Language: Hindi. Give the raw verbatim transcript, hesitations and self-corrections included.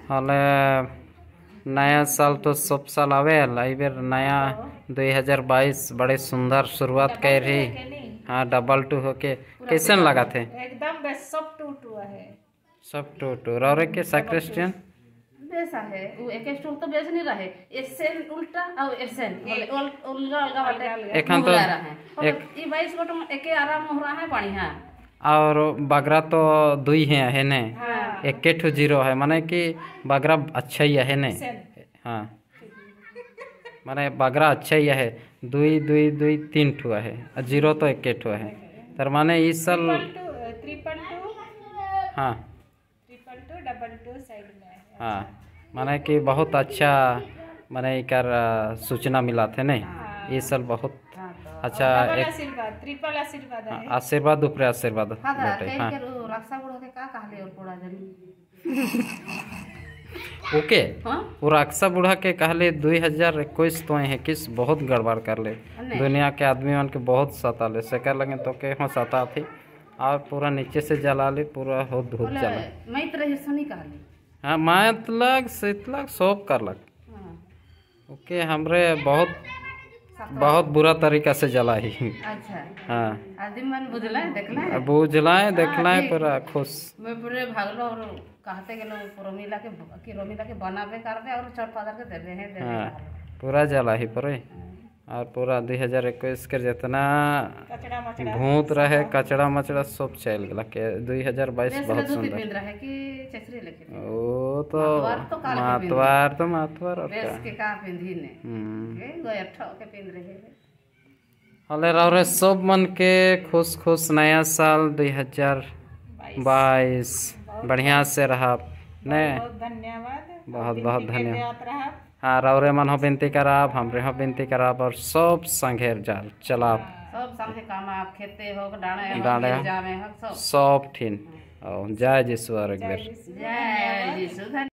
हले नया साल तो सब साल आवे आई बेर नया दो हज़ार बाईस बड़े सुंदर शुरुआत कर रही। हाँ डबल टू होके कैसन लगा थे? एकदम बेस्ट, सब टू टू है, सब टू टू रौरे के सैक्रिस्टियन बेसा है वो एक स्टोर तो बेस नहीं रहे एसेन उल्टा और एसेन बोले उल्टा अलगा वाले एखन तो एक ई बाईस गोट एके आराम हो रहा है बढ़िया। और बगरा तो दुई है है ने हाँ। एक ठो जीरो है माने कि बगरा अच्छा ही है ने। हाँ माने बगरा अच्छा ही है, दुई दुई दुई तीन ठो है और जीरो तो एक ठो है तर माने इस साल ट्रिपल टू हाँ triple two double two side में है। हाँ माने कि बहुत अच्छा माने कर सूचना मिला थे नहीं इस साल बहुत अच्छा डबल एक आशीर्वाद ट्रिपल आशीर्वाद है। आशीर्वाद ऊपर आशीर्वाद हां बाटे। हाँ के रक्षा बुढ़ा के का कहले और पोड़ा जनी ओके हां वो रक्षा बूढ़ा के कहले दो हज़ार इक्कीस तो है किस बहुत गड़बड़ कर ले दुनिया के आदमी मन के बहुत सता ले सेकर लगे तो के हो सता थी और पूरा नीचे से जला ले पूरा हो धूप जला मैं तरह सुनी कहले। हाँ मात लग शीतलक सब कर लग ओके हमरे बहुत बहुत बुरा तरीका से जला ही। अच्छा हाँ आदमी मन बुझला देखला बुझलाए देखलाए पूरा खुश मैं पूरे भागलो और कहते गेलो रोमिला के कि रोमिला के बनावे करबे और चट पादर के देबे है देबे। हाँ पूरा जला ही परे और पूरा दो हज़ार इक्कीस के जितना कचड़ा मचड़ा भूत रहे कचड़ा मचड़ा सब चल गला के दो हज़ार बाईस बहुत सुंदर पिंद रहे कि चचरी लेके ओ तो मातवार तो काल के मातवार तो मातवार और बेस क्या के का पिंधी ने हम्म के गोया ठो के पिंद रहे हले रौरे सब मन के खुश खुश नया साल दो हज़ार बाईस बढ़िया से रहा ने बहुत धन्यवाद बहुत बहुत धन्यवाद। रहा हाँ रौरे मन हो विनती कराब हमरे हो विनती कराब और सब संघेर जाल चलाब सब संगे काम आप खेते हो डाणे डाणे हो जावे हो सब सब ठीन और जय जिश्वर एक बेर जय यीशु धन्यवाद।